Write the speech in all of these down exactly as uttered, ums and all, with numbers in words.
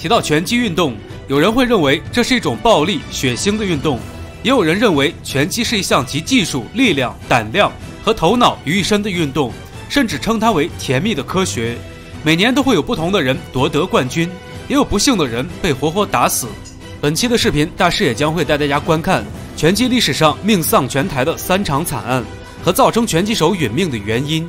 提到拳击运动，有人会认为这是一种暴力、血腥的运动，也有人认为拳击是一项集技术、力量、胆量和头脑于一身的运动，甚至称它为甜蜜的科学。每年都会有不同的人夺得冠军，也有不幸的人被活活打死。本期的视频，大师也将会带大家观看拳击历史上命丧拳台的三场惨案和造成拳击手殒命的原因。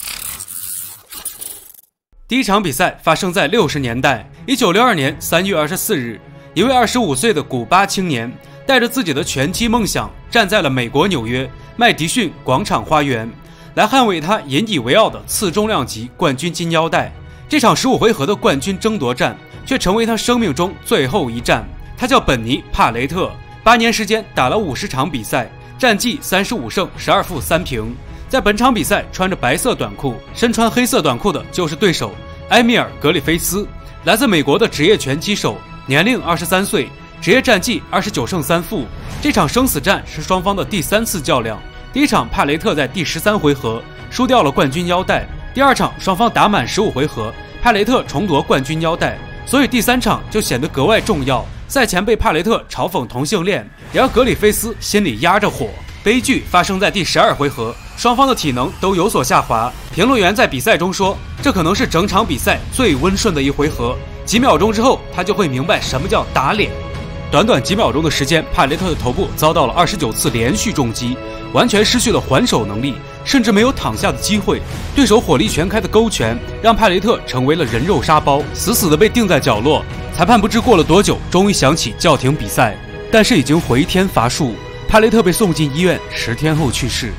第一场比赛发生在六十年代，一九六二年三月二十四日，一位二十五岁的古巴青年带着自己的拳击梦想，站在了美国纽约麦迪逊广场花园，来捍卫他引以为傲的次重量级冠军金腰带。这场十五回合的冠军争夺战却成为他生命中最后一战。他叫本尼·帕雷特，八年时间打了五十场比赛，战绩三十五胜十二负三平。在本场比赛，穿着白色短裤，身穿黑色短裤的就是对手埃米尔·格里菲斯，来自美国的职业拳击手，年龄二十三岁，职业战绩二十九胜三负。这场生死战是双方的第三次较量。第一场，帕雷特在第十三回合输掉了冠军腰带；第二场，双方打满十五回合，帕雷特重夺冠军腰带，所以第三场就显得格外重要。赛前被帕雷特嘲讽同性恋，然而格里菲斯心里压着火。悲剧发生在第十二回合，双方的体能都有所下滑。评论员在比赛中说，这可能是整场比赛最温顺的一回合，几秒钟之后他就会明白什么叫打脸。短短几秒钟的时间，帕雷特的头部遭到了二十九次连续重击，完全失去了还手能力，甚至没有躺下的机会。对手火力全开的勾拳让帕雷特成为了人肉沙包，死死地被钉在角落。裁判不知过了多久，终于响起叫停比赛，但是已经回天乏术。帕雷特被送进医院，十天后去世。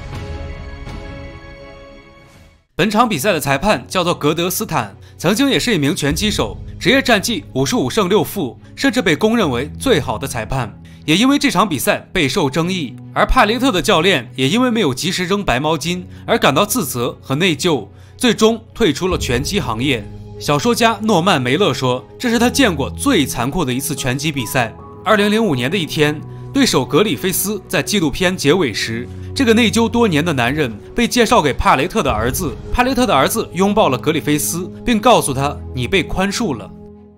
本场比赛的裁判叫做格德斯坦，曾经也是一名拳击手，职业战绩五十五胜六负，甚至被公认为最好的裁判。也因为这场比赛备受争议，而帕雷特的教练也因为没有及时扔白毛巾而感到自责和内疚，最终退出了拳击行业。小说家诺曼梅勒说，这是他见过最残酷的一次拳击比赛。二零零五年的一天，对手格里菲斯在纪录片结尾时，这个内疚多年的男人被介绍给帕雷特的儿子。帕雷特的儿子拥抱了格里菲斯，并告诉他：“你被宽恕了。”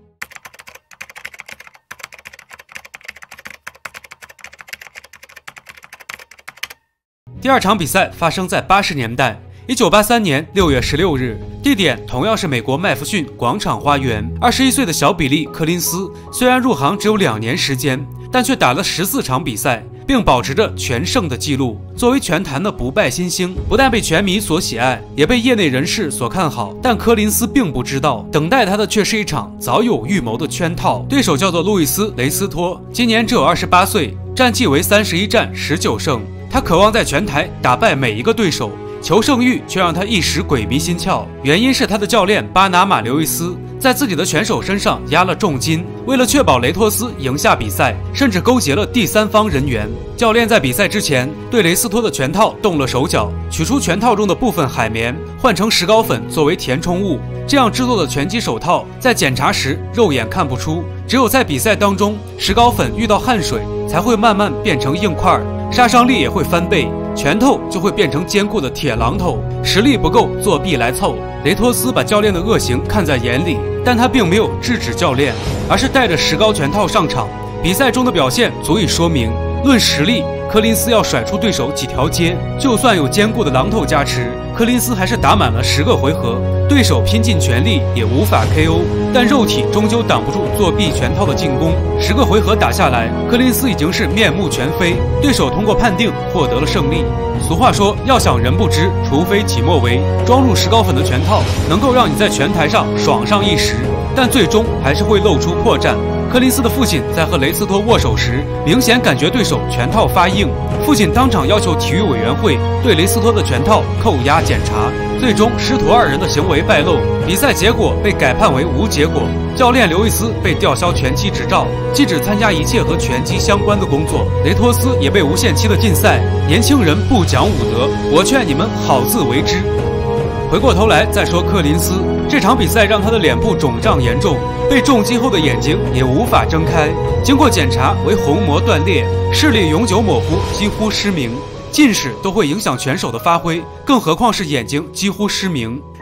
第二场比赛发生在八十年代。一九八三年六月十六日，地点同样是美国麦弗逊广场花园。二十一岁的小比利·柯林斯虽然入行只有两年时间，但却打了十四场比赛，并保持着全胜的记录。作为拳坛的不败新星，不但被拳迷所喜爱，也被业内人士所看好。但柯林斯并不知道，等待他的却是一场早有预谋的圈套。对手叫做路易斯·雷斯托，今年只有二十八岁，战绩为三十一战十九胜。他渴望在拳台打败每一个对手，求胜欲却让他一时鬼迷心窍。原因是他的教练巴拿马·刘易斯在自己的拳手身上压了重金，为了确保雷托斯赢下比赛，甚至勾结了第三方人员。教练在比赛之前对雷斯托的拳套动了手脚，取出拳套中的部分海绵，换成石膏粉作为填充物。这样制作的拳击手套在检查时肉眼看不出，只有在比赛当中，石膏粉遇到汗水才会慢慢变成硬块，杀伤力也会翻倍，拳头就会变成坚固的铁榔头。实力不够，作弊来凑。雷托斯把教练的恶行看在眼里，但他并没有制止教练，而是带着石膏拳套上场。比赛中的表现足以说明，论实力，柯林斯要甩出对手几条街。就算有坚固的榔头加持，柯林斯还是打满了十个回合，对手拼尽全力也无法 K O， 但肉体终究挡不住作弊拳套的进攻。十个回合打下来，柯林斯已经是面目全非，对手通过判定获得了胜利。俗话说，要想人不知，除非己莫为。装入石膏粉的拳套能够让你在拳台上爽上一时，但最终还是会露出破绽。柯林斯的父亲在和雷斯托握手时，明显感觉对手拳套发硬，父亲当场要求体育委员会对雷斯托的拳套扣押检查。最终，师徒二人的行为败露，比赛结果被改判为无结果。教练刘易斯被吊销拳击执照，禁止参加一切和拳击相关的工作。雷托斯也被无限期的禁赛。年轻人不讲武德，我劝你们好自为之。回过头来再说柯林斯，这场比赛让他的脸部肿胀严重，被重击后的眼睛也无法睁开，经过检查为虹膜断裂，视力永久模糊，几乎失明。近视都会影响拳手的发挥，更何况是眼睛几乎失明。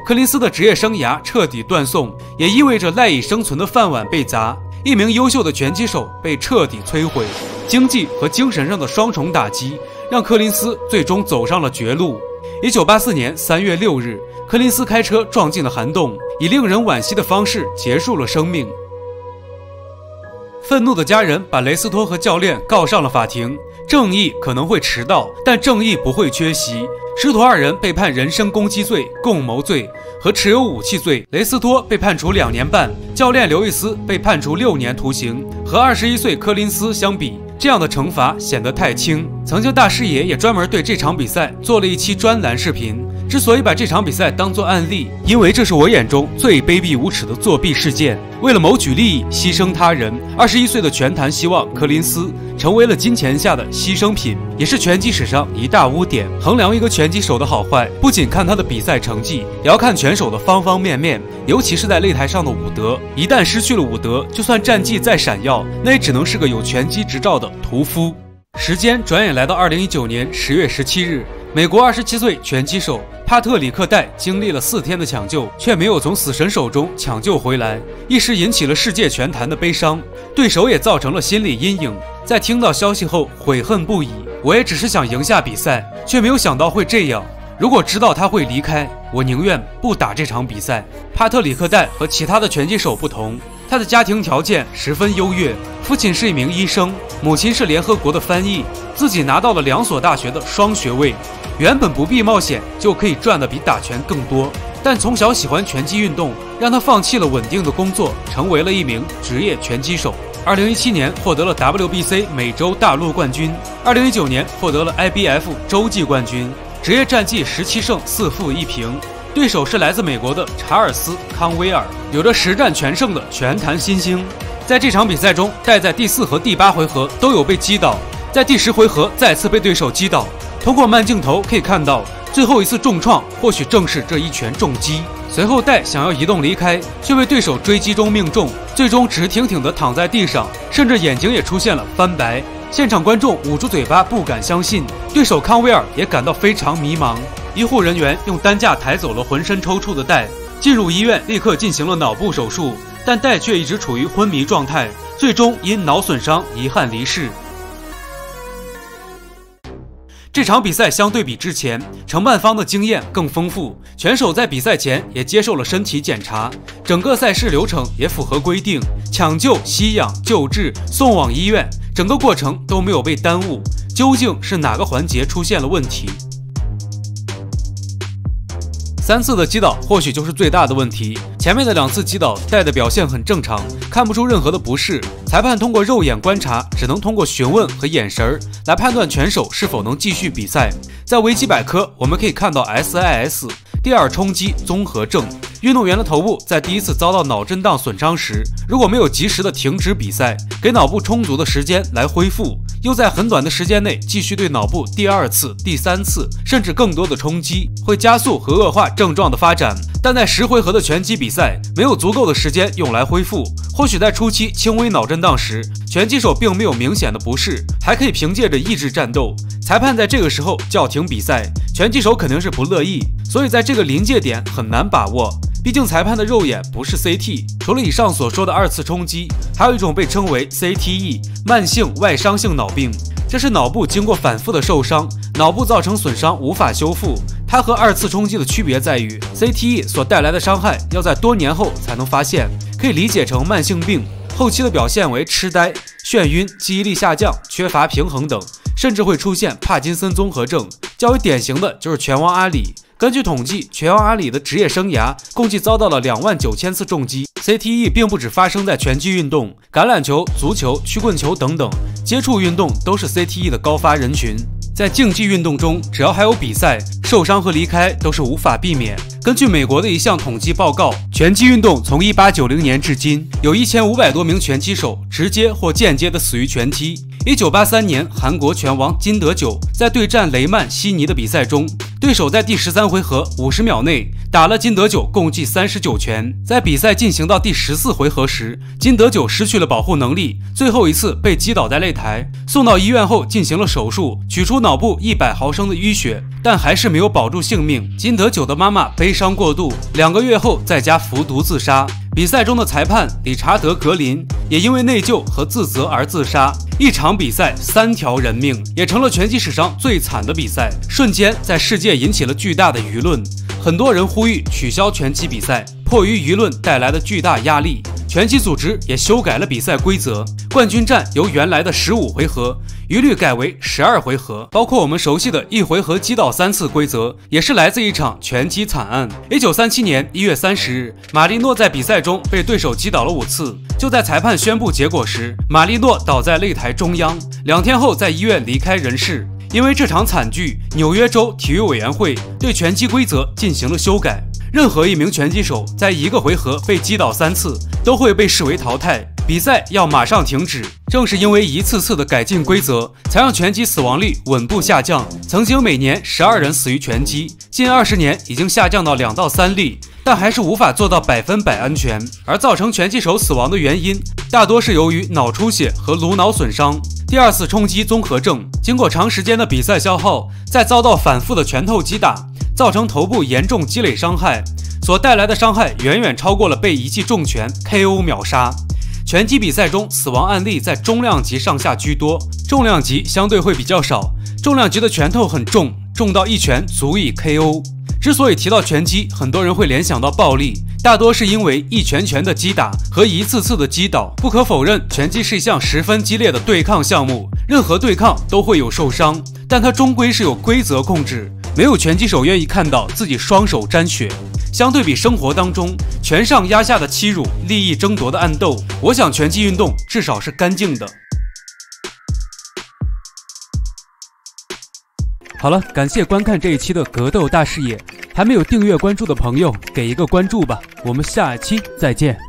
柯林斯的职业生涯彻底断送，也意味着赖以生存的饭碗被砸，一名优秀的拳击手被彻底摧毁。经济和精神上的双重打击，让柯林斯最终走上了绝路。一九八四年三月六日，柯林斯开车撞进了涵洞，以令人惋惜的方式结束了生命。愤怒的家人把雷斯托和教练告上了法庭。正义可能会迟到，但正义不会缺席。师徒二人被判人身攻击罪、共谋罪和持有武器罪。雷斯托被判处两年半，教练刘易斯被判处六年徒刑。和二十一岁柯林斯相比，这样的惩罚显得太轻。曾经大师爷也专门对这场比赛做了一期专栏视频。之所以把这场比赛当作案例，因为这是我眼中最卑鄙无耻的作弊事件。为了谋取利益，牺牲他人。二十一岁的拳坛希望柯林斯成为了金钱下的牺牲品，也是拳击史上一大污点。衡量一个拳击手的好坏，不仅看他的比赛成绩，也要看拳手的方方面面，尤其是在擂台上的武德。一旦失去了武德，就算战绩再闪耀，那也只能是个有拳击执照的屠夫。时间转眼来到二零一九年十月十七日，美国二十七岁拳击手帕特里克·戴经历了四天的抢救，却没有从死神手中抢救回来，一时引起了世界拳坛的悲伤，对手也造成了心理阴影。在听到消息后悔恨不已，我也只是想赢下比赛，却没有想到会这样。如果知道他会离开，我宁愿不打这场比赛。帕特里克·戴和其他的拳击手不同，他的家庭条件十分优越，父亲是一名医生，母亲是联合国的翻译，自己拿到了两所大学的双学位，原本不必冒险就可以赚的比打拳更多。但从小喜欢拳击运动，让他放弃了稳定的工作，成为了一名职业拳击手。二零一七年获得了 W B C 美洲大陆冠军，二零一九年获得了 I B F 洲际冠军，职业战绩十七胜四负一平。对手是来自美国的查尔斯·康威尔，有着实战全胜的拳坛新星。在这场比赛中，戴在第四和第八回合都有被击倒，在第十回合再次被对手击倒。通过慢镜头可以看到，最后一次重创或许正是这一拳重击。随后戴想要移动离开，却被对手追击中命中，最终直挺挺地躺在地上，甚至眼睛也出现了翻白。现场观众捂住嘴巴不敢相信，对手康威尔也感到非常迷茫。医护人员用担架抬走了浑身抽搐的戴，进入医院立刻进行了脑部手术，但戴却一直处于昏迷状态，最终因脑损伤遗憾离世。这场比赛相对比之前，承办方的经验更丰富，拳手在比赛前也接受了身体检查，整个赛事流程也符合规定，抢救、吸氧、救治、送往医院，整个过程都没有被耽误。究竟是哪个环节出现了问题？三次的击倒或许就是最大的问题，前面的两次击倒戴的表现很正常，看不出任何的不适。裁判通过肉眼观察，只能通过询问和眼神来判断拳手是否能继续比赛。在维基百科我们可以看到 S I S 第二冲击综合症，运动员的头部在第一次遭到脑震荡损伤时，如果没有及时的停止比赛，给脑部充足的时间来恢复，又在很短的时间内继续对脑部第二次、第三次甚至更多的冲击，会加速和恶化症状的发展。但在十回合的拳击比赛，没有足够的时间用来恢复。或许在初期轻微脑震荡时，拳击手并没有明显的不适，还可以凭借着意志战斗。裁判在这个时候叫停比赛，拳击手肯定是不乐意，所以在这个临界点很难把握。毕竟裁判的肉眼不是 C T， 除了以上所说的二次冲击，还有一种被称为 C T E 慢性外伤性脑病，这是脑部经过反复的受伤，脑部造成损伤无法修复。它和二次冲击的区别在于 C T E 所带来的伤害要在多年后才能发现，可以理解成慢性病，后期的表现为痴呆、眩晕、记忆力下降、缺乏平衡等，甚至会出现帕金森综合症。较为典型的就是拳王阿里。根据统计，拳王阿里的职业生涯共计遭到了两万九千次重击。C T E 并不只发生在拳击运动，橄榄球、足球、曲棍球等等接触运动都是 C T E 的高发人群。在竞技运动中，只要还有比赛，受伤和离开都是无法避免。根据美国的一项统计报告，拳击运动从一八九零年至今，有一千五百多名拳击手直接或间接的死于拳击。一九八三年，韩国拳王金德久在对战雷曼悉尼的比赛中， 对手在第十三回合五十秒内打了金德九共计三十九拳。在比赛进行到第十四回合时，金德九失去了保护能力，最后一次被击倒在擂台，送到医院后进行了手术，取出脑部一百毫升的淤血，但还是没有保住性命。金德九的妈妈悲伤过度，两个月后在家服毒自杀。比赛中的裁判理查德·格林也因为内疚和自责而自杀。一场比赛三条人命，也成了拳击史上最惨的比赛，瞬间在世界引起了巨大的舆论。很多人呼吁取消拳击比赛，迫于舆论带来的巨大压力，拳击组织也修改了比赛规则，冠军战由原来的十五回合一律改为十二回合，包括我们熟悉的一回合击倒三次规则，也是来自一场拳击惨案。一九三七年一月三十日，马利诺在比赛中被对手击倒了五次，就在裁判宣布结果时，马利诺倒在擂台中央，两天后在医院离开人世。因为这场惨剧，纽约州体育委员会对拳击规则进行了修改，任何一名拳击手在一个回合被击倒三次，都会被视为淘汰，比赛要马上停止。正是因为一次次的改进规则，才让拳击死亡率稳步下降。曾经每年十二人死于拳击，近二十年已经下降到两到三例，但还是无法做到百分百安全。而造成拳击手死亡的原因，大多是由于脑出血和颅脑损伤。第二次冲击综合症，经过长时间的比赛消耗，再遭到反复的拳头击打，造成头部严重积累伤害，所带来的伤害远远超过了被一记重拳 K O 秒杀。拳击比赛中死亡案例在中量级上下居多，重量级相对会比较少。重量级的拳头很重，重到一拳足以 K O。之所以提到拳击，很多人会联想到暴力，大多是因为一拳拳的击打和一次次的击倒。不可否认，拳击是一项十分激烈的对抗项目，任何对抗都会有受伤，但它终归是有规则控制，没有拳击手愿意看到自己双手沾血。相对比生活当中拳上压下的欺辱、利益争夺的暗斗，我想拳击运动至少是干净的。好了，感谢观看这一期的格斗大视野，还没有订阅关注的朋友给一个关注吧，我们下一期再见。